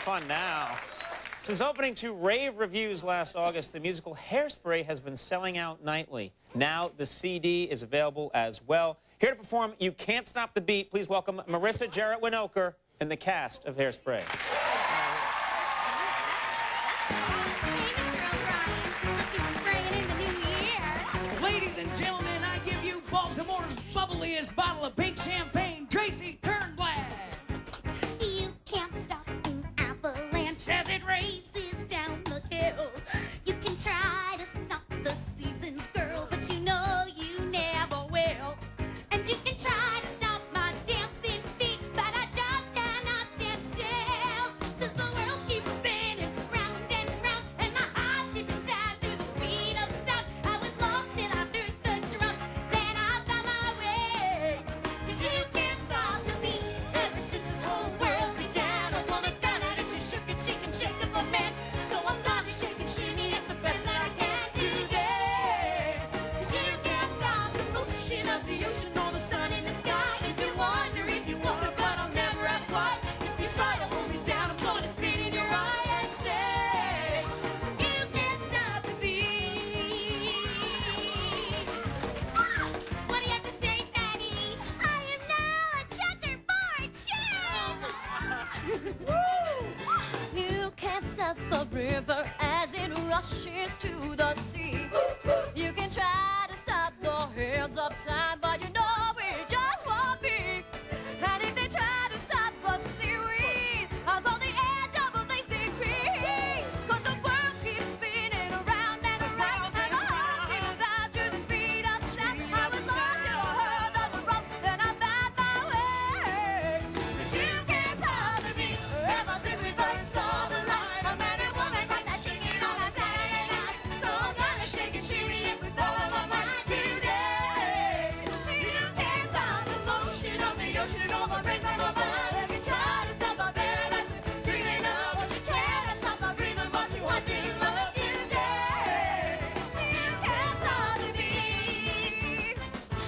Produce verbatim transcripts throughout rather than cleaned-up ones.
fun now. Since opening to rave reviews last August, the musical Hairspray has been selling out nightly. Now the C D is available as well. Here to perform You Can't Stop the Beat, please welcome Marissa Jarrett Winokur and the cast of Hairspray. Ladies and gentlemen, I give you Baltimore's bubbliest bottle of pink champagne, Tracy Turnblad. You can't stop an avalanche as it races down the hill. You can try to stop the seasons, girl, but you know you never will. And you can try to stop my dancing feet, but I just cannot stand still. 'Cause the world keeps spinning round and round, and my heart's keeping time to the speed of sound. I was lost till I heard the drums, then I found my way. 'Cause you can't stop the beat. Ever since this whole world began, a woman found out if she shook it, she can shake up a man. So I'm gonna shake and shimmy at the best that I can today. 'Cause you can't stop the motion of the ocean or the sun in the sky. You can wonder if you want it, but I'll never ask why. If you try to hold me down, I'm gonna spit in your eye and say, you can't stop the beat. Ah, what do you have to say, Fanny? I am now a checkerboard champ. You can't stop the river as it rushes to the sea. You can try to stop the hands of time, but you know it just won't be. And if they try to stop the seaweed, I'll go the edge of a lazy creek. 'Cause the world keeps spinning around and around, and my heart goes out to the speed of sound. I was lost till I heard of the ropes, then I found my way. 'Cause you can't stop the beat. Ever since we first saw the light, a man and woman got that shaking on a Saturday night. So I'm gonna shake and shimmy it with all of my might today. You can't stop the motion of the ocean or the rain from above. If you try to stop the paradise, dreaming of what you can't stop the rhythm, but you want to love you stay. You can't stop the beat.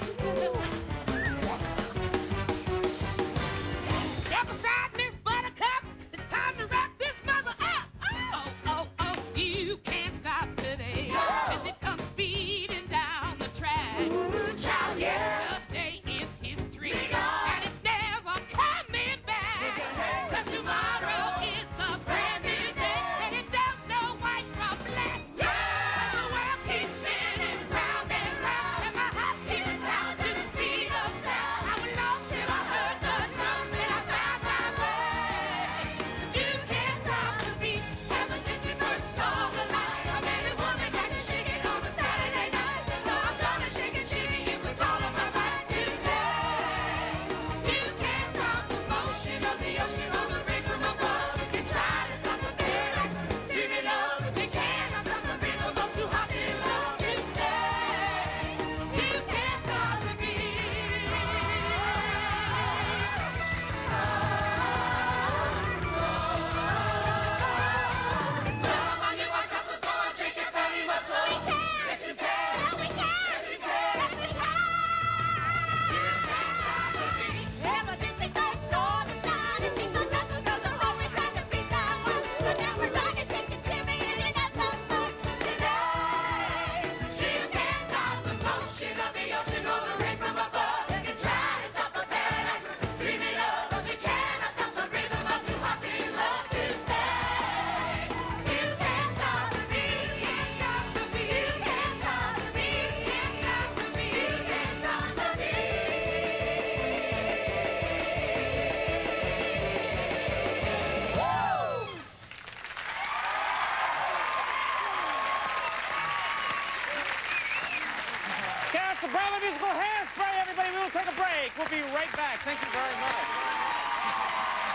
Step aside, Miss Buttercup. It's time to wrap this mother up. Oh, oh, oh, you can't stop today. As it comes speeding down the track. Child, yes. Yesterday is history. And it's never coming back. 'Cause tomorrow is a brand new day. And it don't know white from black. 'Cause the world keeps spinning round and round. And my heart's keeping time to the speed of sound. I was lost till I heard the drums and I found my way. 'Cause you can't stop the beat. Ever since we first saw the light, a man and woman had to shake it on a Saturday night. So I'm gonna shake and shimmy it with all of my might today. You can't stop the motion of the ocean or the rain from above. You can try to stop the paradise, dream it up, but you cannot stop the rhythm of too hot to love to stay. You can't stop the beat. Come on, you want hustle, go on, shake your fatty muscle. We can. Yes, you can. No, we can. Yes, you can. Yes, we can. You can't stop the beat. Ever since we first saw the sun, it seems those hustle girls are always trying to be someone. So now we're gonna shake and shimmy it and have some fun today. You can't stop the motion of the ocean or the rain from above. You can try to stop the paradise, dream it up, but you cannot stop the rhythm of too hot to love to stay. You can't stop the beat, can't stop the beat, you can't stop the beat, can't stop the beat, you can't stop the beat. Cast the Broadway musical Hairspray, everybody. We will take a break. We'll be right back. Thank you very much.